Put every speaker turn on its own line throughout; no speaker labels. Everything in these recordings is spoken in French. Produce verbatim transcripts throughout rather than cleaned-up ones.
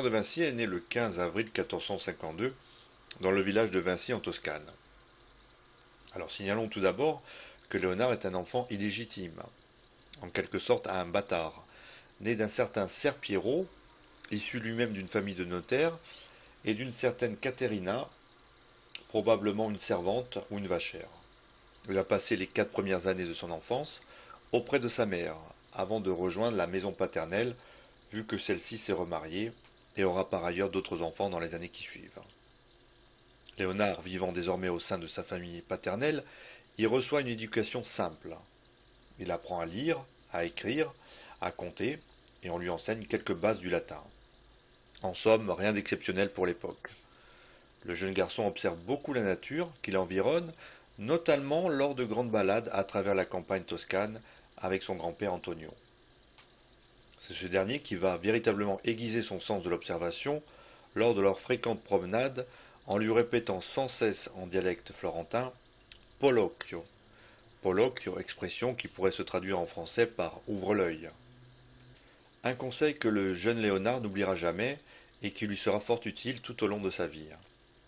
de Vinci est né le quinze avril quatorze cent cinquante-deux dans le village de Vinci en Toscane. Alors signalons tout d'abord que Léonard est un enfant illégitime, en quelque sorte un bâtard, né d'un certain Ser Piero, issu lui-même d'une famille de notaires, et d'une certaine Caterina, probablement une servante ou une vachère. Il a passé les quatre premières années de son enfance auprès de sa mère, avant de rejoindre la maison paternelle, vu que celle-ci s'est remariée et aura par ailleurs d'autres enfants dans les années qui suivent. Léonard, vivant désormais au sein de sa famille paternelle, y reçoit une éducation simple. Il apprend à lire, à écrire, à compter, et on lui enseigne quelques bases du latin. En somme, rien d'exceptionnel pour l'époque. Le jeune garçon observe beaucoup la nature qui l'environne, notamment lors de grandes balades à travers la campagne toscane avec son grand-père Antonio. C'est ce dernier qui va véritablement aiguiser son sens de l'observation lors de leurs fréquentes promenades en lui répétant sans cesse en dialecte florentin Polocchio. Polocchio, expression qui pourrait se traduire en français par ouvre l'œil. Un conseil que le jeune Léonard n'oubliera jamais et qui lui sera fort utile tout au long de sa vie.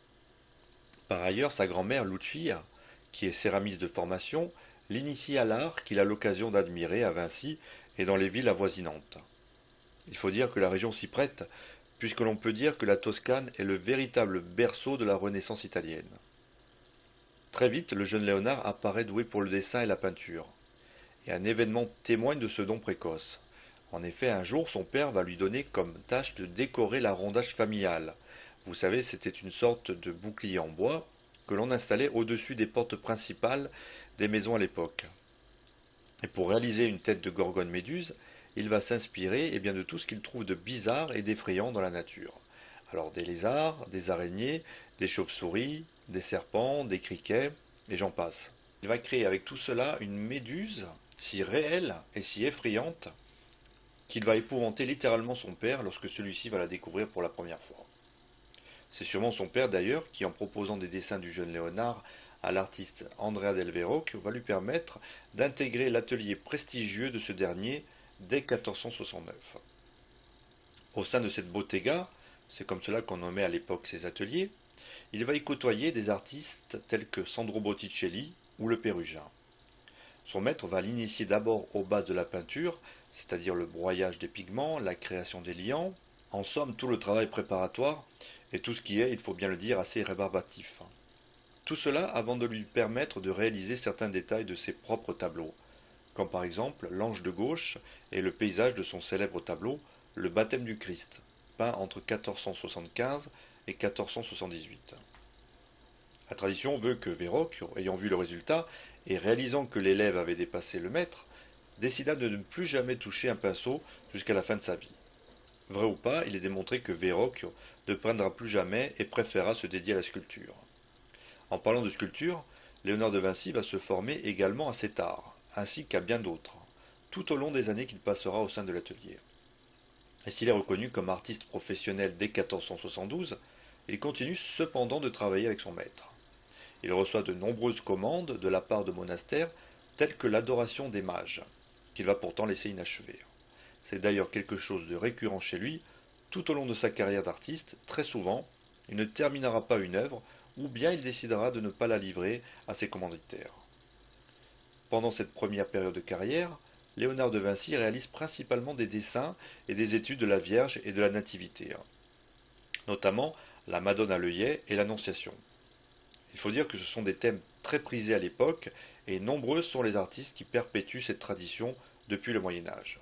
Par ailleurs, sa grand-mère Lucia, qui est céramiste de formation, l'initie à l'art qu'il a l'occasion d'admirer à Vinci et dans les villes avoisinantes. Il faut dire que la région s'y prête, puisque l'on peut dire que la Toscane est le véritable berceau de la Renaissance italienne. Très vite, le jeune Léonard apparaît doué pour le dessin et la peinture, et un événement témoigne de ce don précoce. En effet, un jour, son père va lui donner comme tâche de décorer la rondage familiale. Vous savez, c'était une sorte de bouclier en bois que l'on installait au-dessus des portes principales des maisons à l'époque. Et pour réaliser une tête de gorgone méduse, il va s'inspirer eh bien, de tout ce qu'il trouve de bizarre et d'effrayant dans la nature. Alors des lézards, des araignées, des chauves-souris, des serpents, des criquets, et j'en passe. Il va créer avec tout cela une méduse si réelle et si effrayante qu'il va épouvanter littéralement son père lorsque celui-ci va la découvrir pour la première fois. C'est sûrement son père d'ailleurs qui, en proposant des dessins du jeune Léonard à l'artiste Andrea del Verrocchio, va lui permettre d'intégrer l'atelier prestigieux de ce dernier dès quatorze cent soixante-neuf. Au sein de cette bottega, c'est comme cela qu'on nommait à l'époque ses ateliers, il va y côtoyer des artistes tels que Sandro Botticelli ou le Pérugin. Son maître va l'initier d'abord aux bases de la peinture, c'est-à-dire le broyage des pigments, la création des liants, en somme tout le travail préparatoire et tout ce qui est, il faut bien le dire, assez rébarbatif. Tout cela avant de lui permettre de réaliser certains détails de ses propres tableaux, comme par exemple l'ange de gauche et le paysage de son célèbre tableau Le baptême du Christ, peint entre quatorze cent soixante-quinze et quatorze cent soixante-dix-huit. La tradition veut que Verrocchio, ayant vu le résultat et réalisant que l'élève avait dépassé le maître, décida de ne plus jamais toucher un pinceau jusqu'à la fin de sa vie. Vrai ou pas, il est démontré que Verrocchio ne peindra plus jamais et préférera se dédier à la sculpture. En parlant de sculpture, Léonard de Vinci va se former également à cet art, ainsi qu'à bien d'autres, tout au long des années qu'il passera au sein de l'atelier. Et s'il est reconnu comme artiste professionnel dès quatorze cent soixante-douze, il continue cependant de travailler avec son maître. Il reçoit de nombreuses commandes de la part de monastères, telles que l'adoration des mages, qu'il va pourtant laisser inachever. C'est d'ailleurs quelque chose de récurrent chez lui, tout au long de sa carrière d'artiste, très souvent, il ne terminera pas une œuvre, ou bien il décidera de ne pas la livrer à ses commanditaires. Pendant cette première période de carrière, Léonard de Vinci réalise principalement des dessins et des études de la Vierge et de la Nativité, notamment la Madone à l'œillet et l'Annonciation. Il faut dire que ce sont des thèmes très prisés à l'époque, et nombreux sont les artistes qui perpétuent cette tradition depuis le Moyen Âge.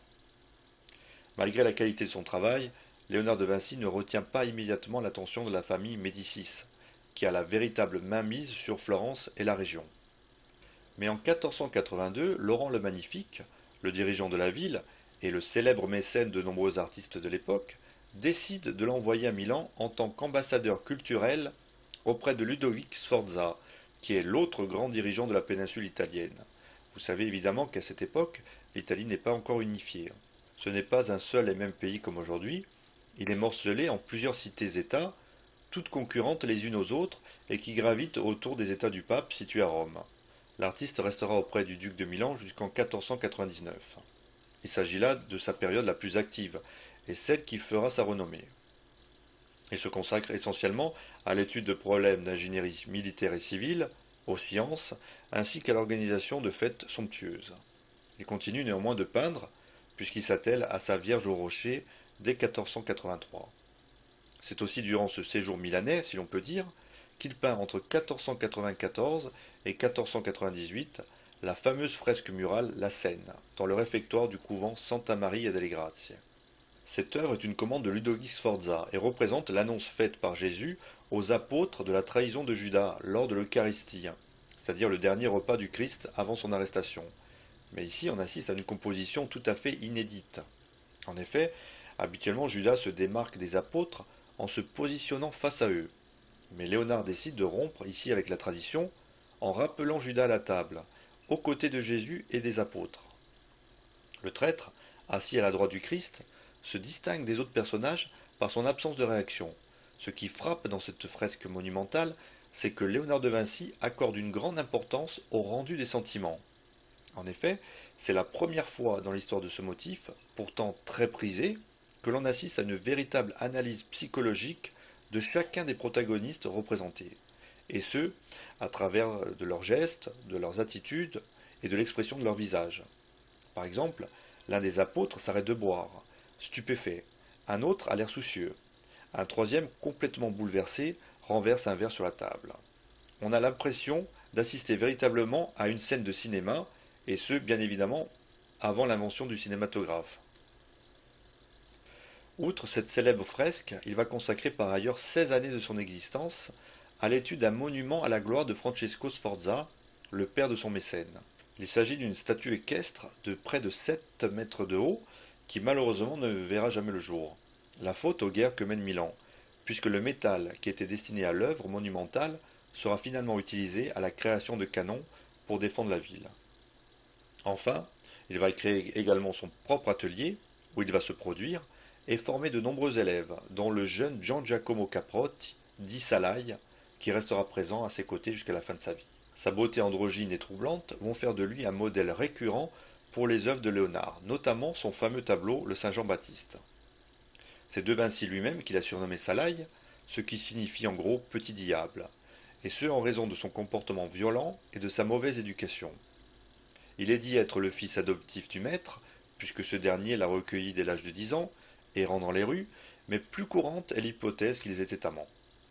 Malgré la qualité de son travail, Léonard de Vinci ne retient pas immédiatement l'attention de la famille Médicis, qui a la véritable mainmise sur Florence et la région. Mais en quatorze cent quatre-vingt-deux, Laurent le Magnifique, le dirigeant de la ville et le célèbre mécène de nombreux artistes de l'époque, décide de l'envoyer à Milan en tant qu'ambassadeur culturel auprès de Ludovic Sforza, qui est l'autre grand dirigeant de la péninsule italienne. Vous savez évidemment qu'à cette époque, l'Italie n'est pas encore unifiée. Ce n'est pas un seul et même pays comme aujourd'hui, il est morcelé en plusieurs cités-États, toutes concurrentes les unes aux autres et qui gravitent autour des États du pape situés à Rome. L'artiste restera auprès du duc de Milan jusqu'en quatorze cent quatre-vingt-dix-neuf. Il s'agit là de sa période la plus active et celle qui fera sa renommée. Il se consacre essentiellement à l'étude de problèmes d'ingénierie militaire et civile, aux sciences, ainsi qu'à l'organisation de fêtes somptueuses. Il continue néanmoins de peindre, puisqu'il s'attelle à sa Vierge au rocher dès quatorze cent quatre-vingt-trois. C'est aussi durant ce séjour milanais, si l'on peut dire, qu'il peint entre quatorze cent quatre-vingt-quatorze et quatorze cent quatre-vingt-dix-huit la fameuse fresque murale La Seine, dans le réfectoire du couvent Santa Maria delle Grazie. Cette œuvre est une commande de Ludovic Sforza et représente l'annonce faite par Jésus aux apôtres de la trahison de Judas lors de l'Eucharistie, c'est-à-dire le dernier repas du Christ avant son arrestation. Mais ici, on assiste à une composition tout à fait inédite. En effet, habituellement, Judas se démarque des apôtres en se positionnant face à eux. Mais Léonard décide de rompre ici avec la tradition en rappelant Judas à la table, aux côtés de Jésus et des apôtres. Le traître, assis à la droite du Christ, se distingue des autres personnages par son absence de réaction. Ce qui frappe dans cette fresque monumentale, c'est que Léonard de Vinci accorde une grande importance au rendu des sentiments. En effet, c'est la première fois dans l'histoire de ce motif, pourtant très prisé, que l'on assiste à une véritable analyse psychologique de chacun des protagonistes représentés, et ce, à travers de leurs gestes, de leurs attitudes et de l'expression de leur visage. Par exemple, l'un des apôtres s'arrête de boire, stupéfait, un autre a l'air soucieux, un troisième, complètement bouleversé, renverse un verre sur la table. On a l'impression d'assister véritablement à une scène de cinéma, et ce, bien évidemment, avant l'invention du cinématographe. Outre cette célèbre fresque, il va consacrer par ailleurs seize années de son existence à l'étude d'un monument à la gloire de Francesco Sforza, le père de son mécène. Il s'agit d'une statue équestre de près de sept mètres de haut, qui malheureusement ne verra jamais le jour. La faute aux guerres que mène Milan, puisque le métal qui était destiné à l'œuvre monumentale sera finalement utilisé à la création de canons pour défendre la ville. Enfin, il va créer également son propre atelier, où il va se produire, et former de nombreux élèves, dont le jeune Gian Giacomo Caprotti, dit Salaï, qui restera présent à ses côtés jusqu'à la fin de sa vie. Sa beauté androgyne et troublante vont faire de lui un modèle récurrent pour les œuvres de Léonard, notamment son fameux tableau Le Saint Jean-Baptiste. C'est de Vinci lui-même qu'il a surnommé Salaï, ce qui signifie en gros petit diable, et ce en raison de son comportement violent et de sa mauvaise éducation. Il est dit être le fils adoptif du maître, puisque ce dernier l'a recueilli dès l'âge de dix ans, errant dans les rues, mais plus courante est l'hypothèse qu'ils étaient amants.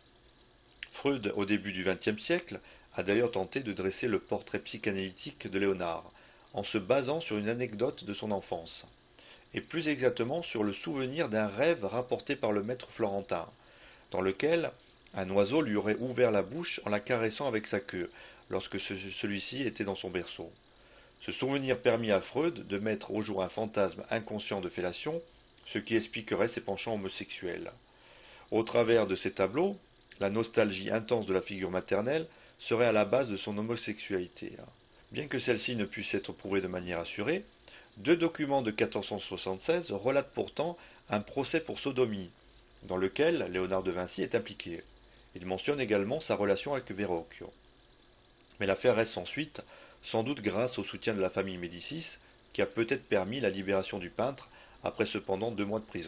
Freud, au début du vingtième siècle, a d'ailleurs tenté de dresser le portrait psychanalytique de Léonard, en se basant sur une anecdote de son enfance, et plus exactement sur le souvenir d'un rêve rapporté par le maître florentin, dans lequel un oiseau lui aurait ouvert la bouche en la caressant avec sa queue, lorsque celui-ci était dans son berceau. Ce souvenir permit à Freud de mettre au jour un fantasme inconscient de fellation, ce qui expliquerait ses penchants homosexuels. Au travers de ces tableaux, la nostalgie intense de la figure maternelle serait à la base de son homosexualité. Bien que celle-ci ne puisse être prouvée de manière assurée, deux documents de quatorze cent soixante-seize relatent pourtant un procès pour sodomie, dans lequel Léonard de Vinci est impliqué. Il mentionne également sa relation avec Verrocchio. Mais l'affaire reste sans suite, sans doute grâce au soutien de la famille Médicis, qui a peut-être permis la libération du peintre après cependant deux mois de prison.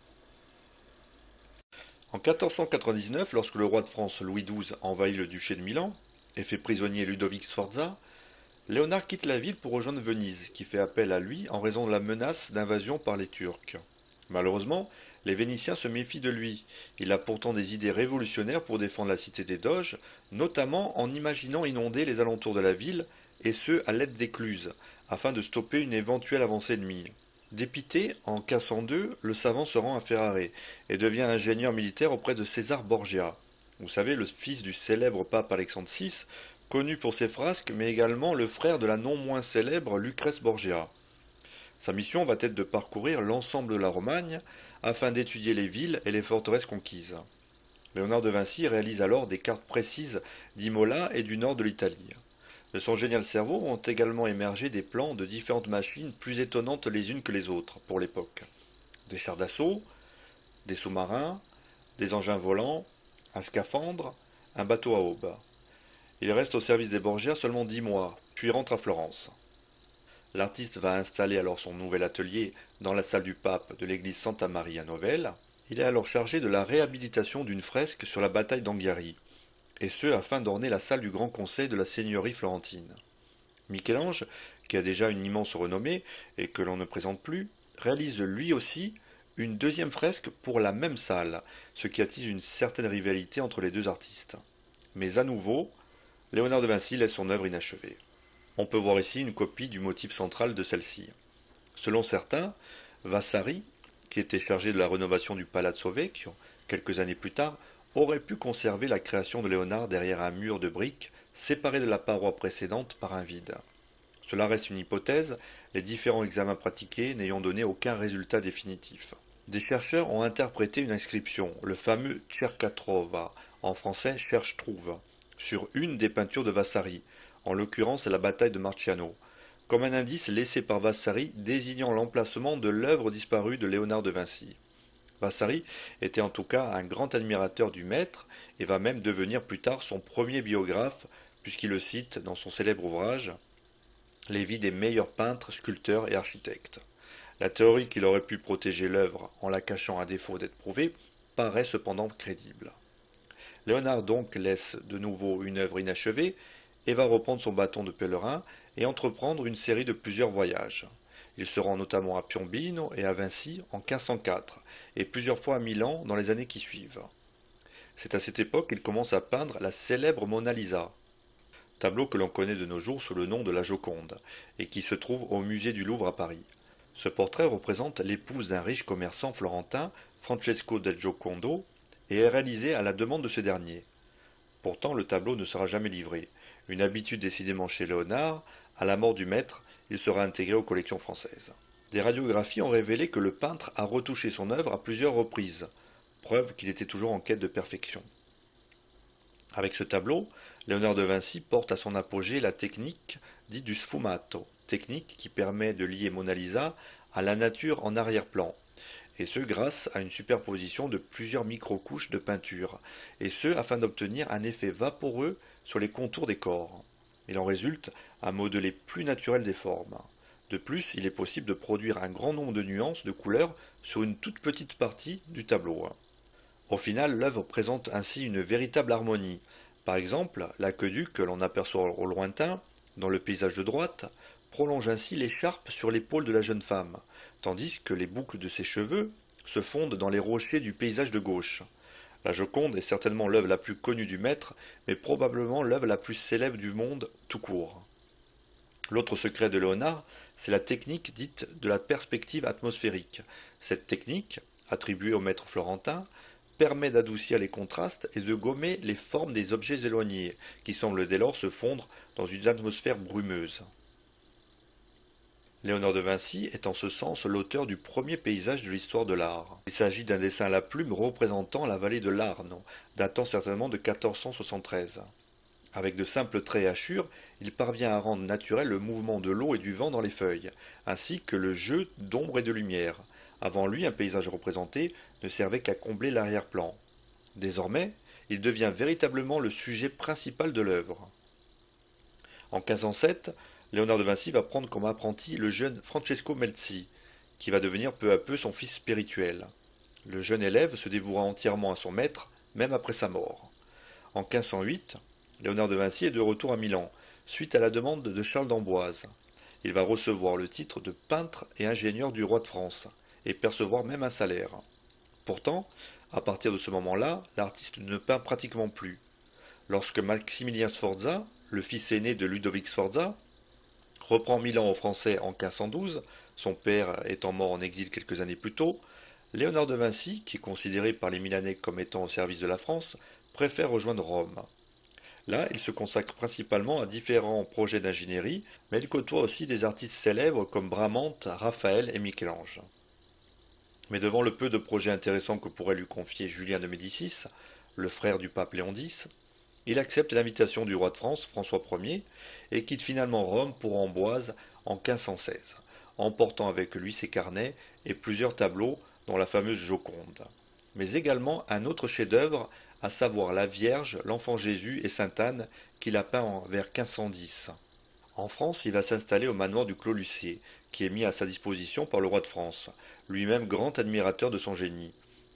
En quatorze cent quatre-vingt-dix-neuf, lorsque le roi de France Louis douze envahit le duché de Milan et fait prisonnier Ludovic Sforza, Léonard quitte la ville pour rejoindre Venise, qui fait appel à lui en raison de la menace d'invasion par les Turcs. Malheureusement, les Vénitiens se méfient de lui. Il a pourtant des idées révolutionnaires pour défendre la cité des Doges, notamment en imaginant inonder les alentours de la ville, et ce à l'aide d'écluses, afin de stopper une éventuelle avancée ennemie. Dépité, en cassant deux, le savant se rend à Ferrare et devient ingénieur militaire auprès de César Borgia. Vous savez, le fils du célèbre pape Alexandre six, connu pour ses frasques, mais également le frère de la non moins célèbre Lucrèce Borgia. Sa mission va être de parcourir l'ensemble de la Romagne afin d'étudier les villes et les forteresses conquises. Léonard de Vinci réalise alors des cartes précises d'Imola et du nord de l'Italie. De son génial cerveau ont également émergé des plans de différentes machines plus étonnantes les unes que les autres pour l'époque. Des chars d'assaut, des sous-marins, des engins volants, un scaphandre, un bateau à aube. Il reste au service des Borgia seulement dix mois, puis rentre à Florence. L'artiste va installer alors son nouvel atelier dans la salle du pape de l'église Santa Maria Novella, Il est alors chargé de la réhabilitation d'une fresque sur la bataille d'Anghiari, et ce afin d'orner la salle du Grand Conseil de la seigneurie florentine. Michel-Ange, qui a déjà une immense renommée et que l'on ne présente plus, réalise lui aussi une deuxième fresque pour la même salle, ce qui attise une certaine rivalité entre les deux artistes. Mais à nouveau, Léonard de Vinci laisse son œuvre inachevée. On peut voir ici une copie du motif central de celle-ci. Selon certains, Vasari, qui était chargé de la rénovation du Palazzo Vecchio, quelques années plus tard, aurait pu conserver la création de Léonard derrière un mur de briques séparé de la paroi précédente par un vide. Cela reste une hypothèse, les différents examens pratiqués n'ayant donné aucun résultat définitif. Des chercheurs ont interprété une inscription, le fameux Cerca trova, en français cherche trouve, sur une des peintures de Vasari, en l'occurrence la bataille de Marciano, comme un indice laissé par Vasari désignant l'emplacement de l'œuvre disparue de Léonard de Vinci. Vasari était en tout cas un grand admirateur du maître et va même devenir plus tard son premier biographe, puisqu'il le cite dans son célèbre ouvrage Les vies des meilleurs peintres, sculpteurs et architectes. La théorie qu'il aurait pu protéger l'œuvre en la cachant à défaut d'être prouvée paraît cependant crédible. Léonard donc laisse de nouveau une œuvre inachevée et va reprendre son bâton de pèlerin et entreprendre une série de plusieurs voyages. Il se rend notamment à Piombino et à Vinci en quinze cent quatre et plusieurs fois à Milan dans les années qui suivent. C'est à cette époque qu'il commence à peindre la célèbre Mona Lisa, tableau que l'on connaît de nos jours sous le nom de la Joconde et qui se trouve au musée du Louvre à Paris. Ce portrait représente l'épouse d'un riche commerçant florentin, Francesco del Giocondo, et est réalisé à la demande de ce dernier. Pourtant, le tableau ne sera jamais livré. Une habitude décidément chez Léonard, à la mort du maître, il sera intégré aux collections françaises. Des radiographies ont révélé que le peintre a retouché son œuvre à plusieurs reprises, preuve qu'il était toujours en quête de perfection. Avec ce tableau, Léonard de Vinci porte à son apogée la technique dite du sfumato, technique qui permet de lier Mona Lisa à la nature en arrière-plan, et ce grâce à une superposition de plusieurs micro-couches de peinture, et ce afin d'obtenir un effet vaporeux sur les contours des corps. Il en résulte un modelé plus naturel des formes. De plus, il est possible de produire un grand nombre de nuances de couleurs sur une toute petite partie du tableau. Au final, l'œuvre présente ainsi une véritable harmonie. Par exemple, l'aqueduc que l'on aperçoit au lointain, dans le paysage de droite, prolonge ainsi l'écharpe sur l'épaule de la jeune femme, tandis que les boucles de ses cheveux se fondent dans les rochers du paysage de gauche. La Joconde est certainement l'œuvre la plus connue du maître, mais probablement l'œuvre la plus célèbre du monde tout court. L'autre secret de Léonard, c'est la technique dite de la perspective atmosphérique. Cette technique, attribuée au maître florentin, permet d'adoucir les contrastes et de gommer les formes des objets éloignés, qui semblent dès lors se fondre dans une atmosphère brumeuse. Léonard de Vinci est en ce sens l'auteur du premier paysage de l'histoire de l'art. Il s'agit d'un dessin à la plume représentant la vallée de l'Arno, datant certainement de quatorze cent soixante-treize. Avec de simples traits et hachures, il parvient à rendre naturel le mouvement de l'eau et du vent dans les feuilles, ainsi que le jeu d'ombre et de lumière. Avant lui, un paysage représenté ne servait qu'à combler l'arrière-plan. Désormais, il devient véritablement le sujet principal de l'œuvre. En quinze cent sept, Léonard de Vinci va prendre comme apprenti le jeune Francesco Melzi, qui va devenir peu à peu son fils spirituel. Le jeune élève se dévouera entièrement à son maître, même après sa mort. En quinze cent huit, Léonard de Vinci est de retour à Milan, suite à la demande de Charles d'Amboise. Il va recevoir le titre de peintre et ingénieur du roi de France, et percevoir même un salaire. Pourtant, à partir de ce moment-là, l'artiste ne peint pratiquement plus. Lorsque Maximilien Sforza, le fils aîné de Ludovic Sforza, reprend Milan aux Français en quinze cent douze, son père étant mort en exil quelques années plus tôt, Léonard de Vinci, qui est considéré par les Milanais comme étant au service de la France, préfère rejoindre Rome. Là, il se consacre principalement à différents projets d'ingénierie, mais il côtoie aussi des artistes célèbres comme Bramante, Raphaël et Michel-Ange. Mais devant le peu de projets intéressants que pourrait lui confier Julien de Médicis, le frère du pape Léon X, il accepte l'invitation du roi de France, François Ier, et quitte finalement Rome pour Amboise en quinze cent seize, emportant avec lui ses carnets et plusieurs tableaux, dont la fameuse Joconde. Mais également un autre chef-d'œuvre, à savoir la Vierge, l'Enfant Jésus et Sainte Anne, qu'il a peint vers quinze cent dix. En France, il va s'installer au manoir du Clos Lucier, qui est mis à sa disposition par le roi de France, lui-même grand admirateur de son génie.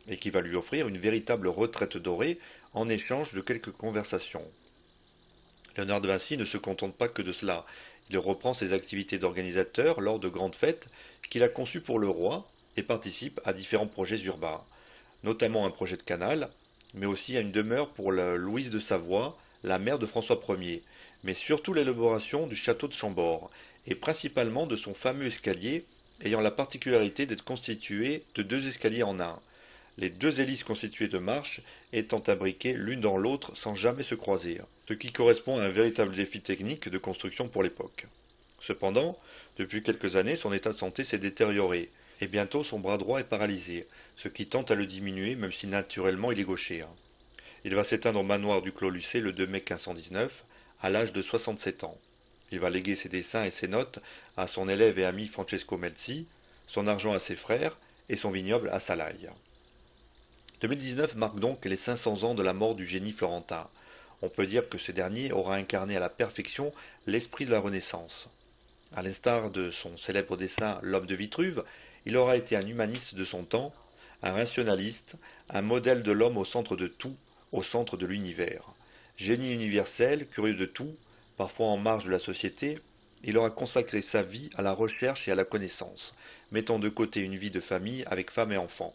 et qui va lui offrir une véritable retraite dorée en échange de quelques conversations. Léonard de Vinci ne se contente pas que de cela. Il reprend ses activités d'organisateur lors de grandes fêtes qu'il a conçues pour le roi et participe à différents projets urbains, notamment un projet de canal, mais aussi à une demeure pour la Louise de Savoie, la mère de François Ier, mais surtout l'élaboration du château de Chambord, et principalement de son fameux escalier ayant la particularité d'être constitué de deux escaliers en un, les deux hélices constituées de marches étant imbriquées l'une dans l'autre sans jamais se croiser, ce qui correspond à un véritable défi technique de construction pour l'époque. Cependant, depuis quelques années, son état de santé s'est détérioré, et bientôt son bras droit est paralysé, ce qui tente à le diminuer même si naturellement il est gaucher. Il va s'éteindre au manoir du Clos Lucé le deux mai quinze cent dix-neuf, à l'âge de soixante-sept ans. Il va léguer ses dessins et ses notes à son élève et ami Francesco Melzi, son argent à ses frères et son vignoble à Salaï. deux mille dix-neuf marque donc les cinq cents ans de la mort du génie florentin. On peut dire que ce dernier aura incarné à la perfection l'esprit de la Renaissance. À l'instar de son célèbre dessin L'homme de Vitruve, il aura été un humaniste de son temps, un rationaliste, un modèle de l'homme au centre de tout, au centre de l'univers. Génie universel, curieux de tout, parfois en marge de la société, il aura consacré sa vie à la recherche et à la connaissance, mettant de côté une vie de famille avec femme et enfants.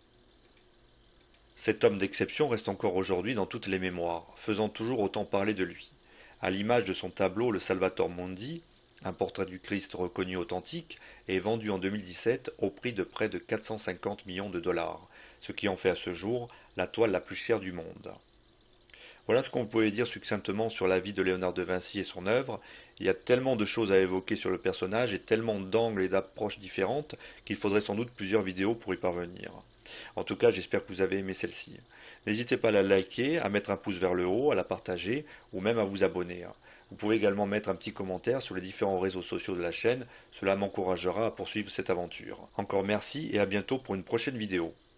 Cet homme d'exception reste encore aujourd'hui dans toutes les mémoires, faisant toujours autant parler de lui. À l'image de son tableau Le Salvator Mundi, un portrait du Christ reconnu authentique, est vendu en deux mille dix-sept au prix de près de quatre cent cinquante millions de dollars, ce qui en fait à ce jour la toile la plus chère du monde. Voilà ce qu'on pouvait dire succinctement sur la vie de Léonard de Vinci et son œuvre. Il y a tellement de choses à évoquer sur le personnage et tellement d'angles et d'approches différentes qu'il faudrait sans doute plusieurs vidéos pour y parvenir. En tout cas, j'espère que vous avez aimé celle-ci. N'hésitez pas à la liker, à mettre un pouce vers le haut, à la partager ou même à vous abonner. Vous pouvez également mettre un petit commentaire sur les différents réseaux sociaux de la chaîne, cela m'encouragera à poursuivre cette aventure. Encore merci et à bientôt pour une prochaine vidéo.